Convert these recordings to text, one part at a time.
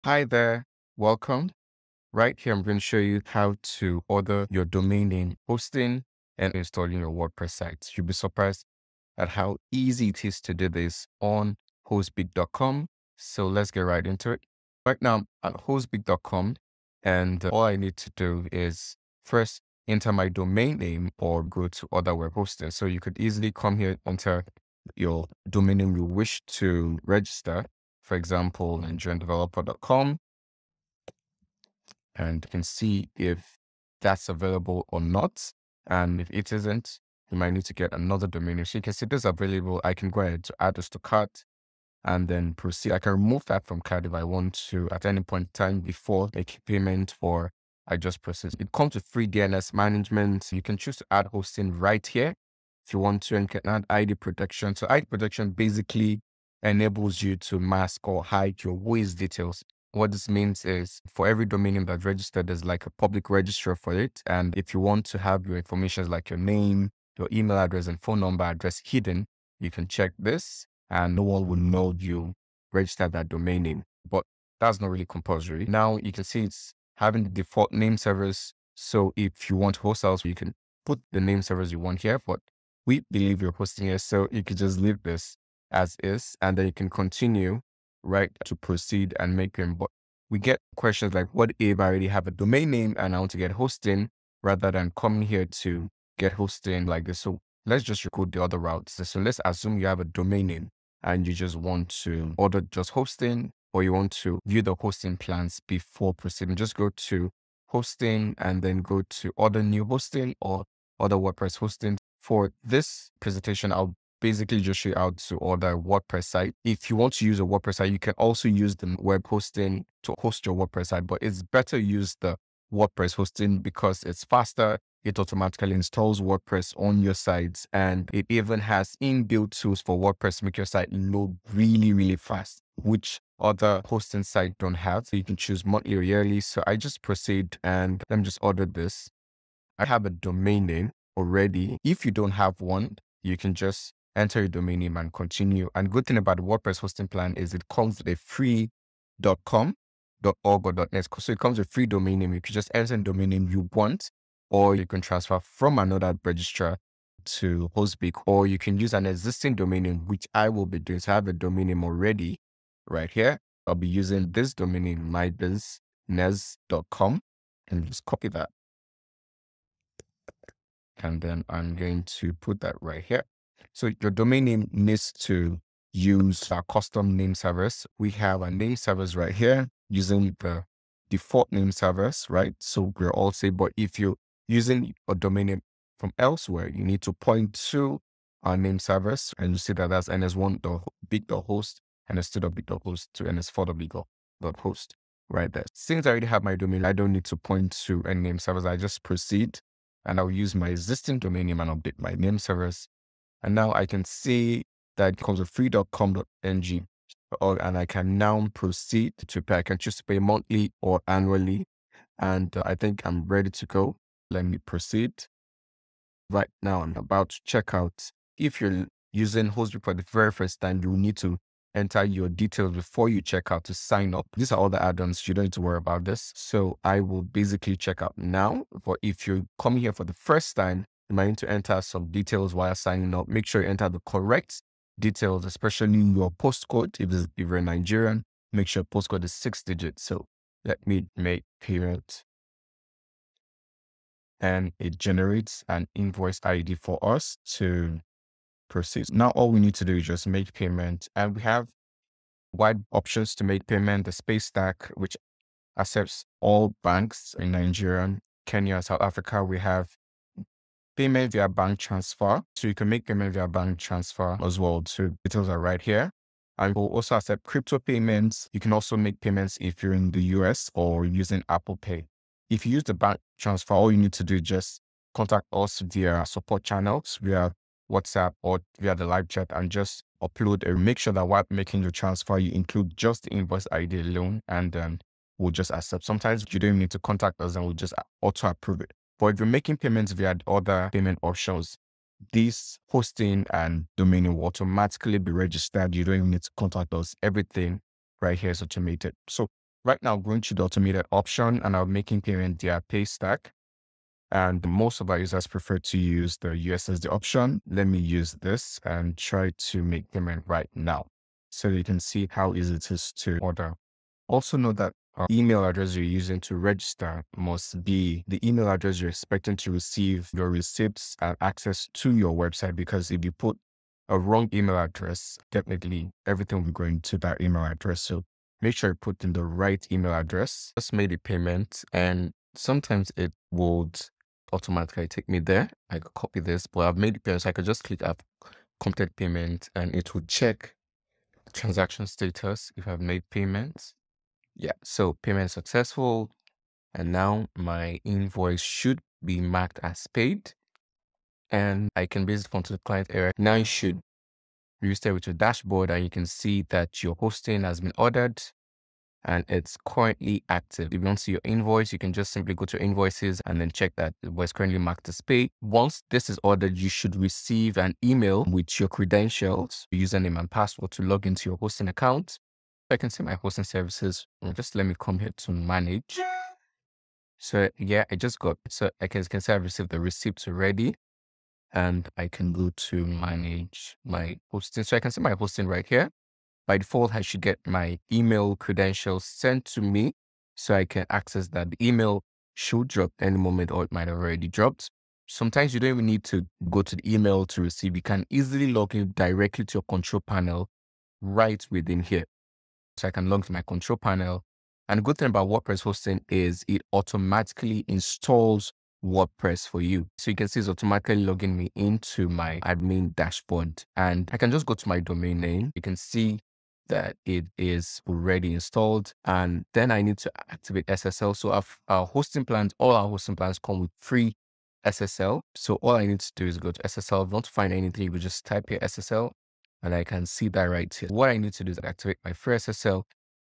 Hi there, welcome. Right here, I'm going to show you how to order your domain name, hosting and installing your WordPress site. You'll be surprised at how easy it is to do this on hostbeak.com. So let's get right into it. Right now, I'm at hostbeak.com, and all I need to do is first enter my domain name or go to other web hosting. So you could easily come here, enter your domain name you wish to register. For example, nigeriandeveloper.com, and you can see if that's available or not. And if it isn't, you might need to get another domain name. So you can see this is available. I can go ahead to add this to cart and then proceed. I can remove that from cart if I want to at any point in time before making payment, or I just proceed. It comes with free DNS management. You can choose to add hosting right here if you want to, and can add ID protection. So ID protection basically enables you to mask or hide your WHOIS details. What this means is for every domain name that's registered, there's like a public registrar for it. And if you want to have your information like your name, your email address and phone number address hidden, you can check this and no one will know you registered that domain name. But that's not really compulsory. Now you can see it's having the default name servers. So if you want to host else, you can put the name servers you want here, but we believe you're hosting here. So you could just leave this as is, and then you can continue right to proceed and make them. But we get questions like, what if I already have a domain name and I want to get hosting rather than coming here to get hosting like this? So let's just record the other routes. So let's assume you have a domain name and you just want to order just hosting, or you want to view the hosting plans before proceeding. Just go to hosting and then go to order new hosting or other WordPress hosting. For this presentation, I'll basically just show you how to order a WordPress site. If you want to use a WordPress site, you can also use the web hosting to host your WordPress site, but it's better use the WordPress hosting because it's faster. It automatically installs WordPress on your sites, and it even has inbuilt tools for WordPress to make your site load really, really fast, which other hosting sites don't have. So you can choose monthly or yearly. So I just proceed and let me just order this. I have a domain name already. If you don't have one, you can just enter your domain name and continue. And good thing about the WordPress hosting plan is it comes with a free.com, .org or .net. So it comes with free domain name. You can just enter the domain name you want, or you can transfer from another registrar to HostBeak, or you can use an existing domain name, which I will be doing. So I have a domain name already right here. I'll be using this domain name, mybusiness.com, and just copy that. And then I'm going to put that right here. So your domain name needs to use our custom name servers. We have our name servers right here using the default name servers, right? So we're all safe. But if you're using a domain name from elsewhere, you need to point to our name servers, and you see that that's ns1.big.host, ns2.big.host to ns4.big.host right there. Since I already have my domain, I don't need to point to any name servers. I just proceed and I'll use my existing domain name and update my name servers. And now I can see that it comes with free.com.ng, and I can now proceed to pay. I can choose to pay monthly or annually. And I think I'm ready to go. Let me proceed. Right now, I'm about to check out. If you're using HostBeak for the very first time, you need to enter your details before you check out to sign up. These are all the add-ons. You don't need to worry about this. So I will basically check out now. But if you're coming here for the first time, you might need to enter some details while signing up. Make sure you enter the correct details, especially your postcode. If you're Nigerian, make sure postcode is 6 digits. So let me make payment. And it generates an invoice ID for us to proceed. Now, all we need to do is just make payment, and we have wide options to make payment. The Space Stack, which accepts all banks in Nigeria, Kenya, and South Africa. We have payment via bank transfer. So you can make payment via bank transfer as well. So details are right here. And we'll also accept crypto payments. You can also make payments if you're in the US or using Apple Pay. If you use the bank transfer, all you need to do is just contact us via support channels, via WhatsApp or via the live chat, and just upload and make sure that while making your transfer, you include just the invoice ID alone, and then we'll just accept. Sometimes you don't need to contact us and we'll just auto approve it. But if you're making payments via other payment options, this hosting and domain name will automatically be registered. You don't even need to contact us. Everything right here is automated. So Right now, I'm going to the automated option and I'm making payment via Paystack. And most of our users prefer to use the USSD option. Let me use this and try to make payment right now so you can see how easy it is to order. Also note that our email address you're using to register must be the email address you're expecting to receive your receipts and access to your website, because if you put a wrong email address, definitely everything will go into that email address. So make sure you put in the right email address. Just made a payment and sometimes it would automatically take me there. I could copy this, but I've made the payment, so I could just click up completed payment and it would check transaction status if I've made payments. Yeah, so payment successful. And now my invoice should be marked as paid. And I can basically come to the client area. Now you should register with your dashboard and you can see that your hosting has been ordered and it's currently active. If you want to see your invoice, you can just simply go to invoices and then check that it was currently marked as paid. Once this is ordered, you should receive an email with your credentials, username and password to log into your hosting account. I can see my hosting services. Just let me come here to manage. So yeah, I just got, so I can say I've received the receipts already and I can go to manage my hosting. So I can see my hosting right here. By default, I should get my email credentials sent to me so I can access that. The email should drop any moment or it might have already dropped. Sometimes you don't even need to go to the email to receive. You can easily log in directly to your control panel right within here. So I can log to my control panel. And the good thing about WordPress hosting is it automatically installs WordPress for you. So you can see it's automatically logging me into my admin dashboard. And I can just go to my domain name. You can see that it is already installed. And then I need to activate SSL. So our hosting plans, all our hosting plans come with free SSL. So all I need to do is go to SSL. If you want to find anything, you will just type here SSL. And I can see that right here. What I need to do is activate my free SSL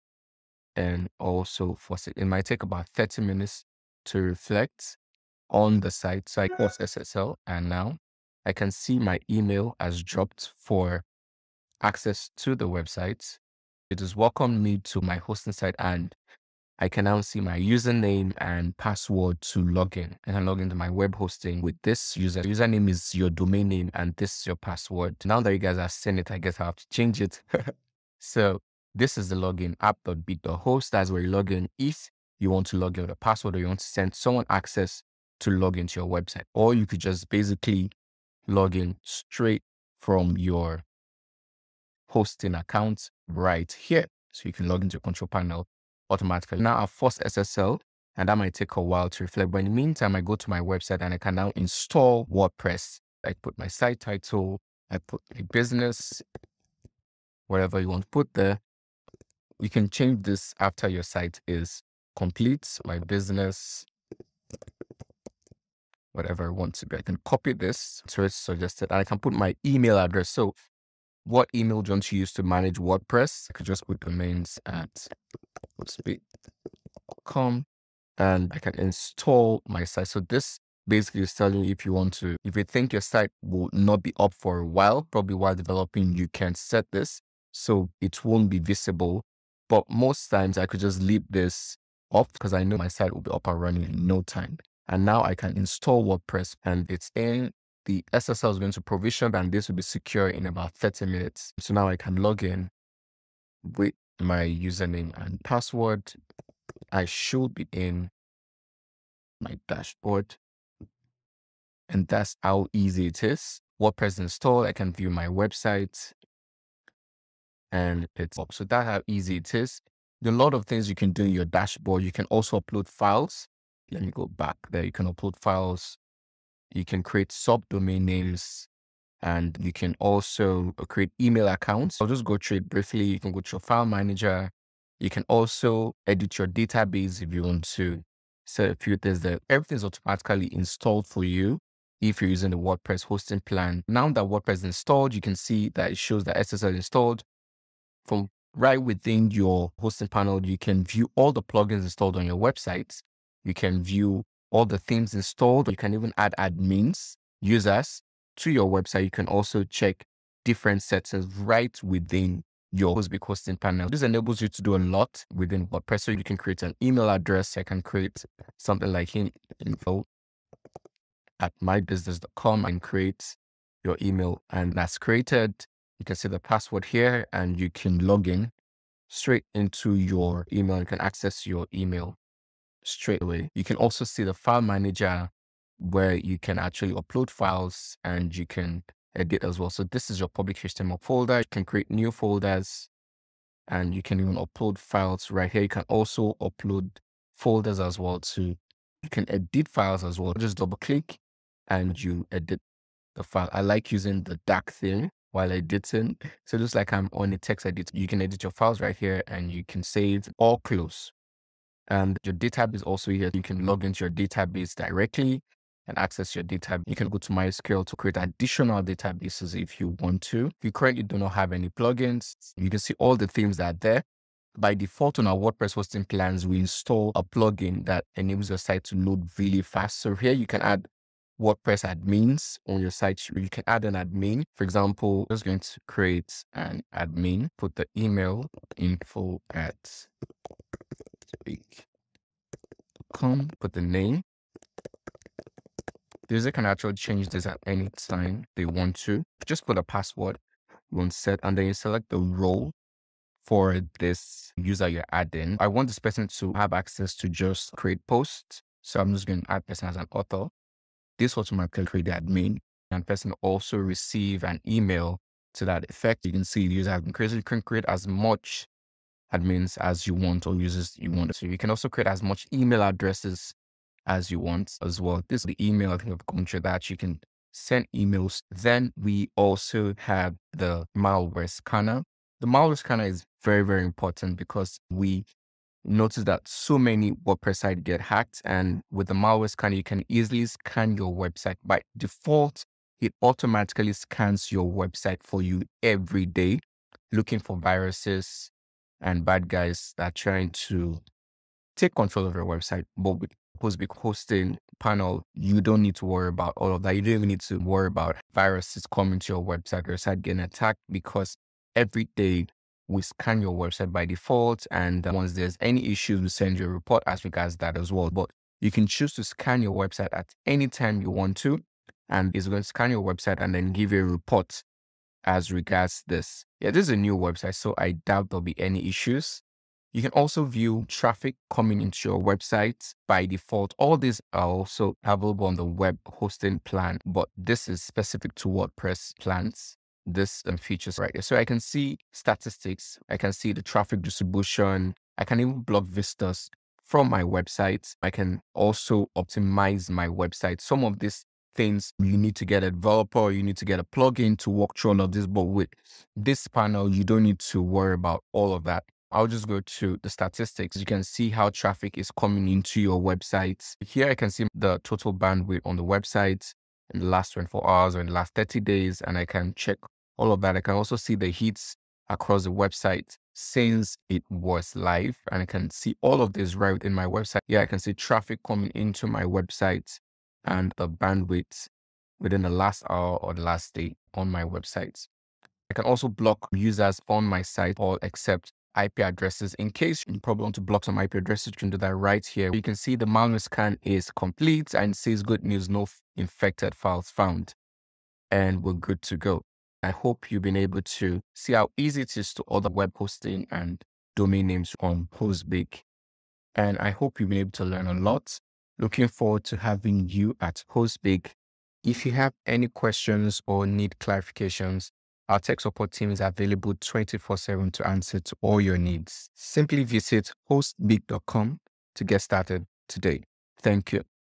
and also force it. It might take about 30 minutes to reflect on the site. So I force SSL and now I can see my email has dropped for access to the website. It has welcomed me to my hosting site and I can now see my username and password to log in. I can log into my web hosting with this user. The username is your domain name and this is your password. Now that you guys have seen it, I guess I have to change it. So this is the login app.beat.host. That's where you log in if you want to log in with a password or you want to send someone access to log into your website. Or you could just basically log in straight from your hosting account right here. So you can log into your control panel automatically. Now I've forced SSL and that might take a while to reflect. But in the meantime, I go to my website and I can now install WordPress. I put my site title, I put a business, whatever you want to put there. You can change this after your site is complete. My business, whatever I want to be. I can copy this to it's suggested and I can put my email address. So what email do you want to use to manage WordPress? I could just put domains at HostBeak.com and I can install my site. So this basically is telling you if you think your site will not be up for a while, probably while developing, you can set this so it won't be visible. But most times I could just leave this off because I know my site will be up and running in no time. And now I can install WordPress and it's in. The SSL is going to provision and this will be secure in about 30 minutes. So now I can log in with my username and password. I should be in my dashboard. And that's how easy it is. WordPress installed, I can view my website and it's up. So that's how easy it is. There are a lot of things you can do in your dashboard. You can also upload files. Let me go back there. You can upload files. You can create subdomain names and you can also create email accounts. I'll just go through it briefly. You can go to your file manager. You can also edit your database if you want to set a few things there. Everything's automatically installed for you if you're using the WordPress hosting plan. Now that WordPress is installed, you can see that it shows that SSL installed. From right within your hosting panel, you can view all the plugins installed on your website. You can view all the themes installed. You can even add admins, users to your website. You can also check different settings right within your HostBeak hosting panel. This enables you to do a lot within WordPress. So you can create an email address. I can create something like info@mybusiness.com and create your email. And that's created. You can see the password here and you can log in straight into your email. You can access your email straight away. You can also see the file manager where you can actually upload files and you can edit as well. So this is your public HTML folder. You can create new folders and you can even upload files right here. You can also upload folders as well too. You can edit files as well. Just double click and you edit the file. I like using the dark theme while editing. So just like I'm on a text editor, you can edit your files right here and you can save or close. And your database also here. You can log into your database directly and access your database. You can go to MySQL to create additional databases if you want to. If you currently do not have any plugins, you can see all the themes that are there. By default on our WordPress hosting plans, we install a plugin that enables your site to load really fast. So here you can add WordPress admins on your site. You can add an admin. For example, I'm just going to create an admin, put the email info@hostbeak.com, put the name. The user can actually change this at any time they want to. Just put a password you want to set, and then you select the role for this user you're adding. I want this person to have access to just create posts. So I'm just going to add person as an author. This automatically create the admin, and person also receive an email to that effect. You can see the user has been created. You can create as much admins as you want or users you want. So you can also create as much email addresses as you want as well. This is the email. I think I've gone through that. You can send emails. Then we also have the malware scanner. The malware scanner is very, very important because we notice that so many WordPress sites get hacked, and with the malware scanner, you can easily scan your website. By default, it automatically scans your website for you every day, looking for viruses and bad guys that are trying to take control of your website. But with HostBeak hosting panel, you don't need to worry about all of that. You don't even need to worry about viruses coming to your website or your site getting attacked, because every day we scan your website by default. And once there's any issues, we send you a report as regards that as well. But you can choose to scan your website at any time you want to, and it's going to scan your website and then give you a report as regards this. Yeah, this is a new website, so I doubt there'll be any issues. You can also view traffic coming into your website by default. All these are also available on the web hosting plan, but this is specific to WordPress plans. This features right here. So I can see statistics. I can see the traffic distribution. I can even block visitors from my website. I can also optimize my website. Some of these things you need to get a developer, or you need to get a plugin to walk through all of this. But with this panel, you don't need to worry about all of that. I'll just go to the statistics. You can see how traffic is coming into your website. Here I can see the total bandwidth on the website in the last 24 hours or in the last 30 days, and I can check all of that. I can also see the hits across the website since it was live, and I can see all of this right within my website. Yeah, I can see traffic coming into my website and the bandwidth within the last hour or the last day on my website. I can also block users on my site or accept IP addresses. In case you probably want to block some IP addresses, you can do that right here. You can see the malware scan is complete and it says good news, no infected files found. And we're good to go. I hope you've been able to see how easy it is to order web hosting and domain names on HostBeak. And I hope you've been able to learn a lot. Looking forward to having you at HostBeak. If you have any questions or need clarifications, our tech support team is available 24/7 to answer to all your needs. Simply visit hostbeak.com to get started today. Thank you.